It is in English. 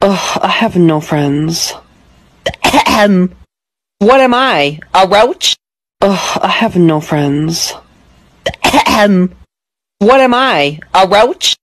Ugh, I have no friends. Ahem. What am I, a roach? Ugh, I have no friends. Ahem. What am I, a roach?